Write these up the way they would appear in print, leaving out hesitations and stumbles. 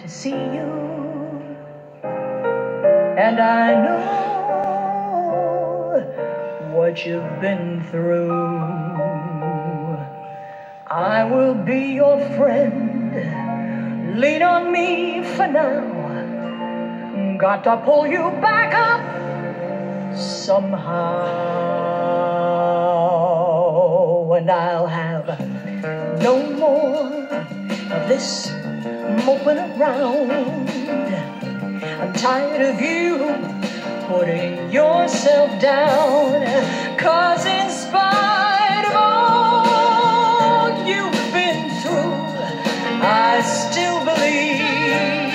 to see you, and I know what you've been through. I will be your friend, lean on me for now. Got to pull you back up somehow, and I'll have no more of this moping around. I'm tired of you putting yourself down, 'cause in spite of all you've been through, I still believe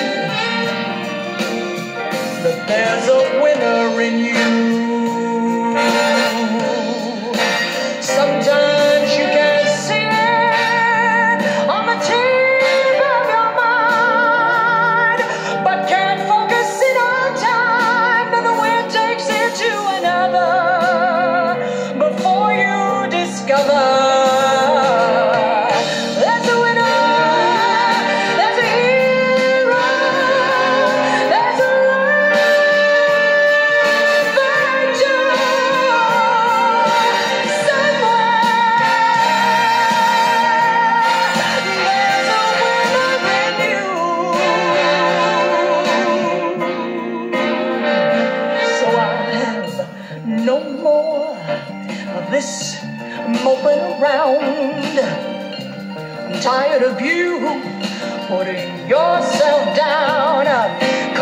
that there's a winner in you. Sometimes you can see it on the tip of your mind, but can't focus it on time. Then the wind takes it to another before you discover there's a winner, there's a hero, there's a life somewhere. There's a winner in you. So I'll have no more of this moping around. I'm tired of you putting yourself down,